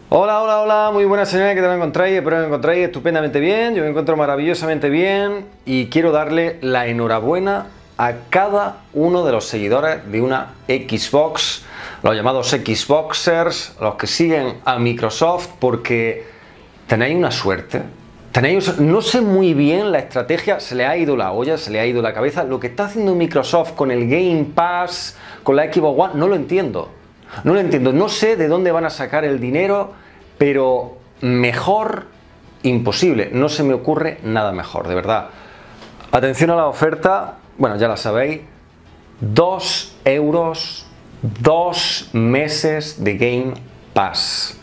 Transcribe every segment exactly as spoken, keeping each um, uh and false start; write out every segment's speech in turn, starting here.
Hola, hola, hola, muy buenas señores, ¿qué tal me encontráis? Espero que me encontráis estupendamente bien, yo me encuentro maravillosamente bien y quiero darle la enhorabuena a cada uno de los seguidores de una Xbox, los llamados Xboxers, los que siguen a Microsoft, porque tenéis una suerte. Tenéis, no sé muy bien la estrategia, se le ha ido la olla, se le ha ido la cabeza. Lo que está haciendo Microsoft con el Game Pass, con la Xbox One, no lo entiendo. No lo entiendo, no sé de dónde van a sacar el dinero, pero mejor imposible. No se me ocurre nada mejor, de verdad. Atención a la oferta, bueno, ya la sabéis, dos euros, dos meses de Game Pass.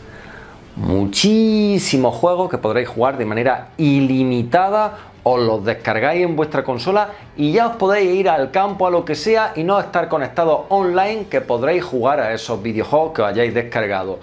Muchísimos juegos que podréis jugar de manera ilimitada, os los descargáis en vuestra consola y ya os podéis ir al campo, a lo que sea, y no estar conectados online, que podréis jugar a esos videojuegos que os hayáis descargado.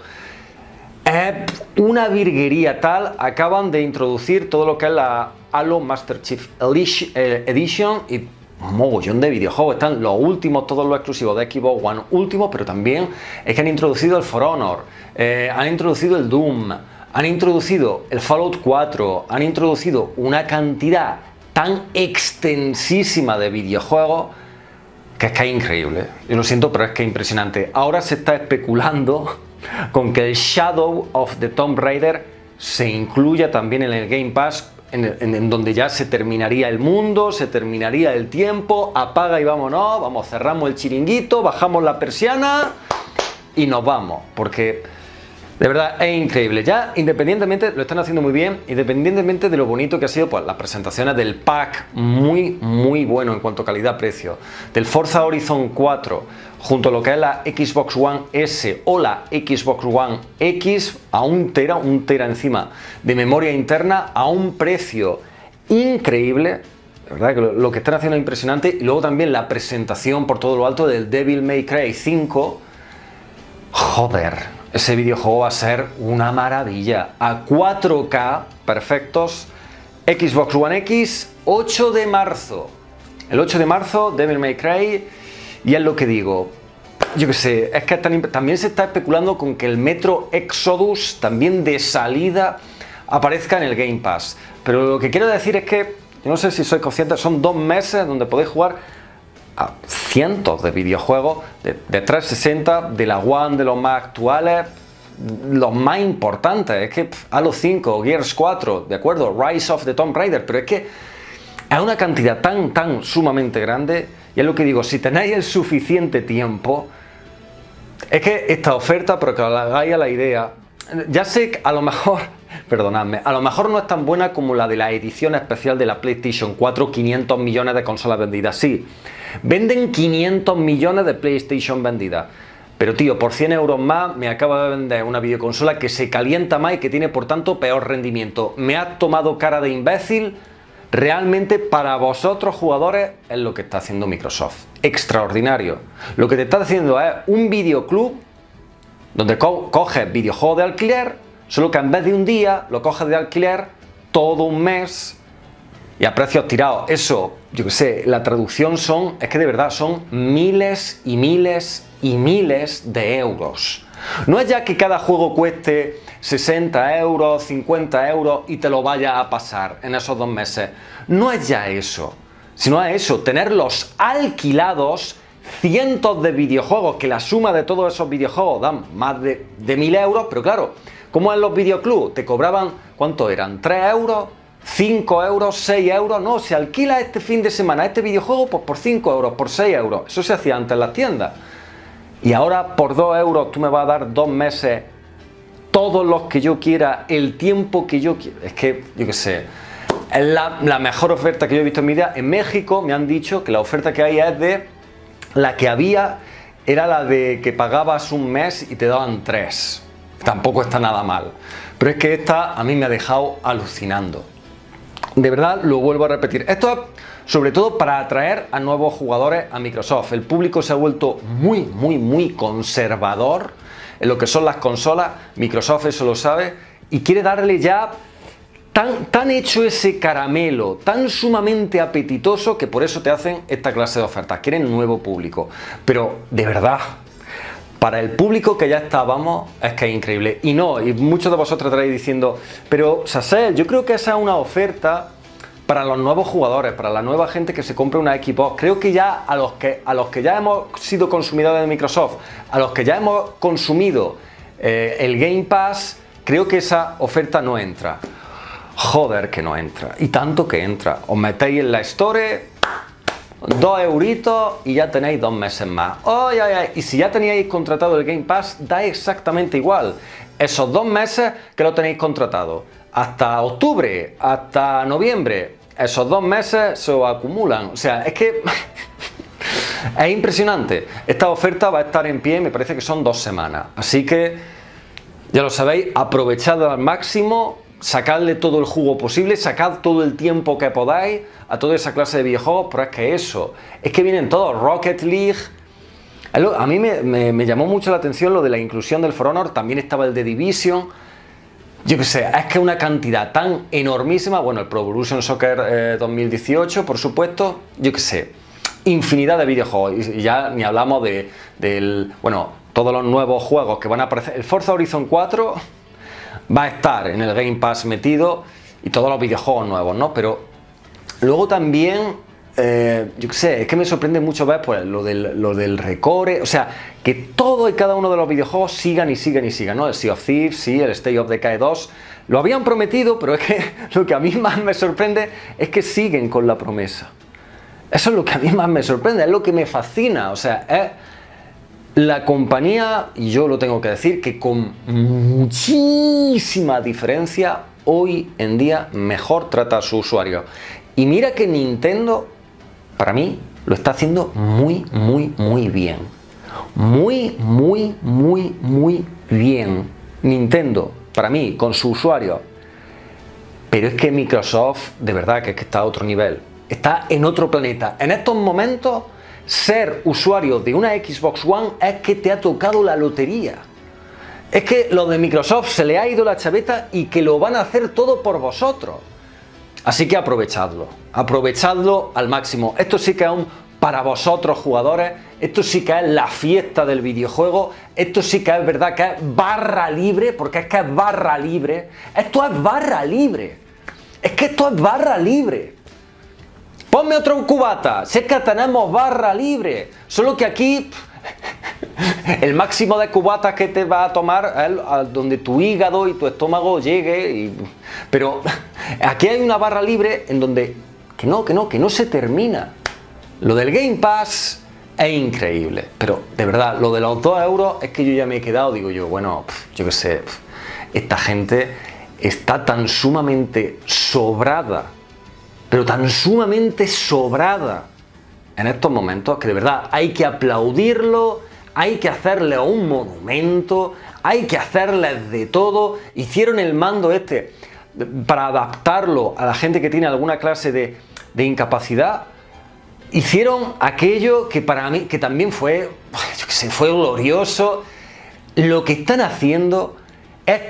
Es una virguería tal. Acaban de introducir todo lo que es la Halo Master Chief Edition y un mogollón de videojuegos. Están los últimos, todos los exclusivos de Xbox One últimos, pero también es que han introducido el For Honor, eh, han introducido el Doom, han introducido el Fallout cuatro, han introducido una cantidad tan extensísima de videojuegos que es que es increíble. Yo lo siento, pero es que es impresionante. Ahora se está especulando con que el Shadow of the Tomb Raider se incluya también en el Game Pass, en, en, en donde ya se terminaría el mundo, se terminaría el tiempo, apaga y vámonos, vamos, cerramos el chiringuito, bajamos la persiana y nos vamos, porque de verdad es increíble. Ya independientemente, lo están haciendo muy bien, independientemente de lo bonito que ha sido pues las presentaciones del pack, muy muy bueno en cuanto a calidad-precio, del Forza Horizon cuatro, junto a lo que es la Xbox One S o la Xbox One X, a un tera, un tera encima de memoria interna, a un precio increíble. La verdad que lo, lo que están haciendo es impresionante. Y luego también la presentación por todo lo alto del Devil May Cry cinco. Joder, ese videojuego va a ser una maravilla. A cuatro K, perfectos. Xbox One X, ocho de marzo. El ocho de marzo, Devil May Cry. Y es lo que digo, yo que sé, es que también se está especulando con que el Metro Exodus, también de salida, aparezca en el Game Pass. Pero lo que quiero decir es que, yo no sé si sois conscientes, son dos meses donde podéis jugar a cientos de videojuegos de, de trescientos sesenta, de la One, de los más actuales, los más importantes. Es que pff, Halo cinco, Gears cuatro, de acuerdo, Rise of the Tomb Raider, pero es que es una cantidad tan, tan sumamente grande. Y es lo que digo, si tenéis el suficiente tiempo, es que esta oferta, pero que os la hagáis a la idea, ya sé que a lo mejor, perdonadme, a lo mejor no es tan buena como la de la edición especial de la PlayStation cuatro, quinientos millones de consolas vendidas. Sí, venden quinientos millones de PlayStation vendidas. Pero tío, por cien euros más me acaba de vender una videoconsola que se calienta más y que tiene por tanto peor rendimiento. ¿Me has tomado cara de imbécil? Realmente para vosotros jugadores es lo que está haciendo Microsoft. Extraordinario. Lo que te está haciendo es un videoclub donde co coges videojuegos de alquiler, solo que en vez de un día lo coges de alquiler todo un mes y a precios tirados. Eso, yo que sé, la traducción son, es que de verdad son miles y miles y miles de euros. No es ya que cada juego cueste sesenta euros, cincuenta euros y te lo vaya a pasar en esos dos meses. No es ya eso, sino es eso, tenerlos alquilados, cientos de videojuegos, que la suma de todos esos videojuegos dan más de, de mil euros, pero claro, como en los videoclubs te cobraban, ¿cuánto eran? ¿tres euros? ¿cinco euros? ¿seis euros? No, se alquila este fin de semana este videojuego pues por cinco euros, por seis euros. Eso se hacía antes en las tiendas. Y ahora por dos euros tú me vas a dar dos meses, todos los que yo quiera, el tiempo que yo quiera. Es que, yo qué sé, es la, la mejor oferta que yo he visto en mi vida. En México me han dicho que la oferta que hay es de la que había, era la de que pagabas un mes y te daban tres. Tampoco está nada mal. Pero es que esta a mí me ha dejado alucinando. De verdad, lo vuelvo a repetir. Esto es sobre todo para atraer a nuevos jugadores a Microsoft. El público se ha vuelto muy, muy, muy conservador en lo que son las consolas. Microsoft eso lo sabe y quiere darle ya tan, tan hecho ese caramelo, tan sumamente apetitoso, que por eso te hacen esta clase de ofertas. Quieren nuevo público. Pero de verdad, para el público que ya estábamos, es que es increíble. Y no, y muchos de vosotros estaréis diciendo, pero Sasel, yo creo que esa es una oferta para los nuevos jugadores, para la nueva gente que se compra una Xbox. Creo que ya a los que, a los que ya hemos sido consumidores de Microsoft, a los que ya hemos consumido eh, el Game Pass, creo que esa oferta no entra. Joder que no entra, y tanto que entra. Os metéis en la Store, dos euritos y ya tenéis dos meses más. Oh, ay, ay. Y si ya teníais contratado el Game Pass, da exactamente igual. Esos dos meses que lo tenéis contratado, hasta octubre, hasta noviembre, esos dos meses se os acumulan. O sea, es que es impresionante. Esta oferta va a estar en pie, me parece que son dos semanas. Así que, ya lo sabéis, aprovechadlo al máximo. Sacadle todo el jugo posible, sacad todo el tiempo que podáis a toda esa clase de videojuegos, pero es que eso, es que vienen todos, Rocket League. A mí me, me, me llamó mucho la atención lo de la inclusión del For Honor, también estaba el de Division. Yo qué sé, es que una cantidad tan enormísima, bueno, el Pro Evolution Soccer eh, dos mil dieciocho, por supuesto, yo qué sé, infinidad de videojuegos, y ya ni hablamos de, del, bueno, todos los nuevos juegos que van a aparecer. El Forza Horizon cuatro va a estar en el Game Pass metido y todos los videojuegos nuevos, ¿no? Pero luego también, eh, yo qué sé, es que me sorprende mucho ver pues, lo, del, lo del recore, o sea, que todo y cada uno de los videojuegos sigan y sigan y sigan, ¿no? El Sea of Thieves, sí, el State of Decay dos, lo habían prometido, pero es que lo que a mí más me sorprende es que siguen con la promesa. Eso es lo que a mí más me sorprende, es lo que me fascina, o sea, es la compañía, y yo lo tengo que decir, que con muchísima diferencia hoy en día mejor trata a su usuario. Y mira que Nintendo, para mí, lo está haciendo muy, muy, muy bien. Muy, muy, muy, muy bien. Nintendo, para mí, con su usuario. Pero es que Microsoft, de verdad, que es que está a otro nivel. Está en otro planeta. En estos momentos, ser usuario de una Xbox One es que te ha tocado la lotería. Es que lo de Microsoft se le ha ido la chaveta y que lo van a hacer todo por vosotros. Así que aprovechadlo, aprovechadlo al máximo. Esto sí que es un para vosotros jugadores, esto sí que es la fiesta del videojuego, esto sí que es verdad que es barra libre, porque es que es barra libre. Esto es barra libre. Es que esto es barra libre. Ponme otro cubata, sé que tenemos barra libre, solo que aquí el máximo de cubatas que te va a tomar es donde tu hígado y tu estómago llegue, y... pero aquí hay una barra libre en donde que no, que no, que no se termina. Lo del Game Pass es increíble, pero de verdad, lo de los dos euros es que yo ya me he quedado, digo yo, bueno, yo qué sé, esta gente está tan sumamente sobrada, pero tan sumamente sobrada en estos momentos que de verdad hay que aplaudirlo, hay que hacerle un monumento, hay que hacerles de todo. Hicieron el mando este para adaptarlo a la gente que tiene alguna clase de, de incapacidad. Hicieron aquello que para mí, que también fue, yo qué sé, fue glorioso. Lo que están haciendo es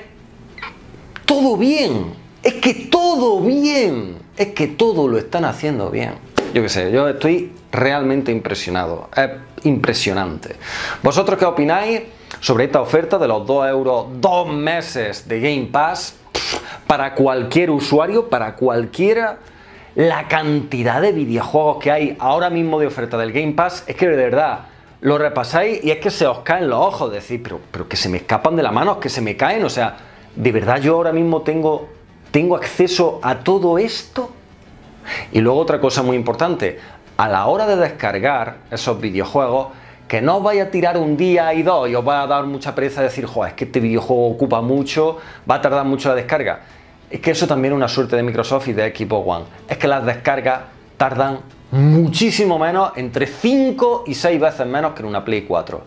todo bien, es que todo bien. Es que todo lo están haciendo bien. Yo qué sé, yo estoy realmente impresionado. Es impresionante. ¿Vosotros qué opináis sobre esta oferta de los dos euros, dos meses de Game Pass? Para cualquier usuario, para cualquiera, la cantidad de videojuegos que hay ahora mismo de oferta del Game Pass, es que de verdad lo repasáis y es que se os caen los ojos. Decir, pero, pero que se me escapan de las manos, que se me caen. O sea, de verdad yo ahora mismo tengo... ¿Tengo acceso a todo esto? Y luego otra cosa muy importante, a la hora de descargar esos videojuegos, que no os vaya a tirar un día y dos y os va a dar mucha pereza decir, joder, es que este videojuego ocupa mucho, va a tardar mucho la descarga. Es que eso también es una suerte de Microsoft y de Xbox One. Es que las descargas tardan muchísimo menos, entre cinco y seis veces menos que en una Play cuatro.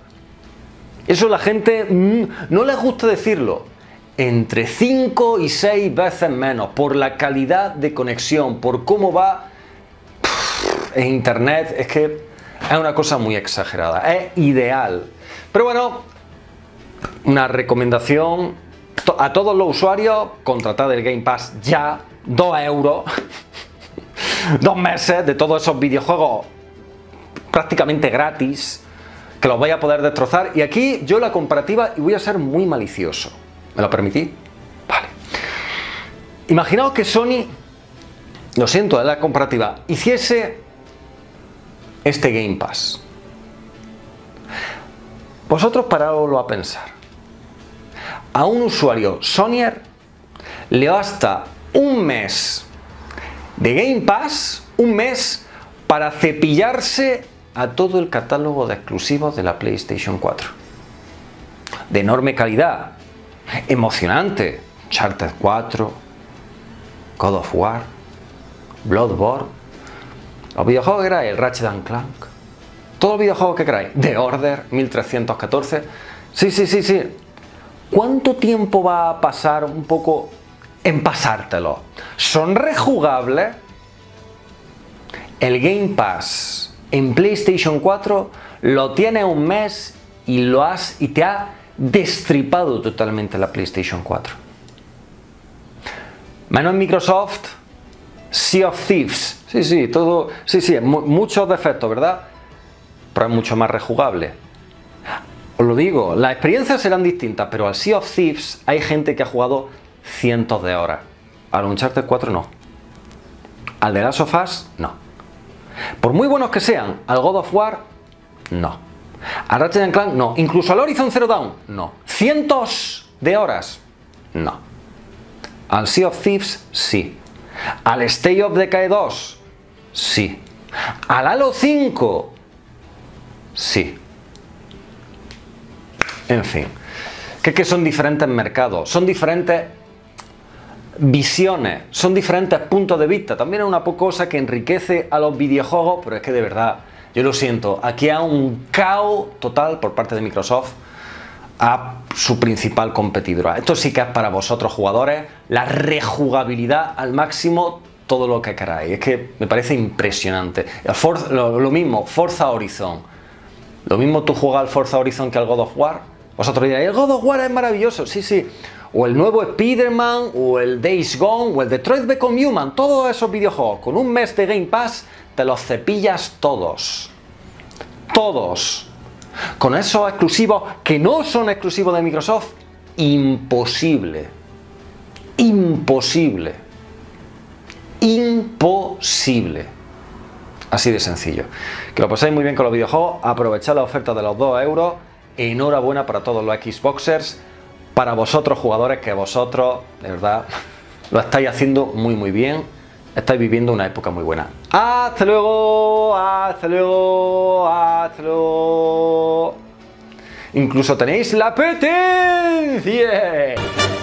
Eso la gente mmm, no les gusta decirlo. Entre cinco y seis veces menos, por la calidad de conexión, por cómo va pff, en internet, es que es una cosa muy exagerada, es ideal. Pero bueno, una recomendación a todos los usuarios, contratad el Game Pass ya, dos euros, dos meses de todos esos videojuegos prácticamente gratis. que los vais a poder destrozar. Y aquí yo la comparativa, y voy a ser muy malicioso. ¿Me lo permitís? Vale. Imaginaos que Sony, lo siento, es la comparativa, hiciese este Game Pass. Vosotros paraoslo a pensar. A un usuario Sonyer le basta un mes de Game Pass, un mes para cepillarse a todo el catálogo de exclusivos de la PlayStation cuatro. De enorme calidad, emocionante. Uncharted cuatro, God of War, Bloodborne, los videojuegos que queráis, el Ratchet and Clank, todos los videojuegos que queráis, The Order mil trescientos catorce. Sí, sí, sí, sí. ¿Cuánto tiempo va a pasar un poco en pasártelo? Son rejugables. El Game Pass en PlayStation cuatro lo tienes un mes y lo has y te ha destripado totalmente la PlayStation cuatro. Menos en Microsoft, Sea of Thieves. Sí, sí, todo, sí, sí, muchos defectos, ¿verdad? Pero es mucho más rejugable. Os lo digo, las experiencias serán distintas, pero al Sea of Thieves hay gente que ha jugado cientos de horas. Al Uncharted cuatro no. Al The Last of Us no. Por muy buenos que sean, al God of War no. Al Ratchet and Clank no. Incluso al Horizon Zero Dawn no. Cientos de horas no. Al Sea of Thieves sí. Al State of Decay dos sí. Al Halo cinco sí. En fin, que es que son diferentes mercados, son diferentes visiones, son diferentes puntos de vista. También es una cosa que enriquece a los videojuegos, pero es que de verdad, yo lo siento, aquí hay un caos total por parte de Microsoft a su principal competidora. Esto sí que es para vosotros jugadores, la rejugabilidad al máximo, todo lo que queráis. Es que me parece impresionante. Forza, lo, lo mismo, Forza Horizon. Lo mismo tú juegas al Forza Horizon que al God of War. Vosotros diréis, el God of War es maravilloso, sí, sí. O el nuevo Spider-Man, o el Days Gone, o el Detroit Become Human. Todos esos videojuegos, con un mes de Game Pass, te los cepillas todos. Todos. Con esos exclusivos que no son exclusivos de Microsoft, imposible. Imposible. Imposible. Así de sencillo. Que lo paséis muy bien con los videojuegos, aprovechad la oferta de los dos euros. Enhorabuena para todos los Xboxers, para vosotros jugadores, que vosotros, de verdad, lo estáis haciendo muy muy bien, estáis viviendo una época muy buena. ¡Hasta luego! ¡Hasta luego! ¡Hasta luego! Incluso tenéis la P T. ¡Yeah!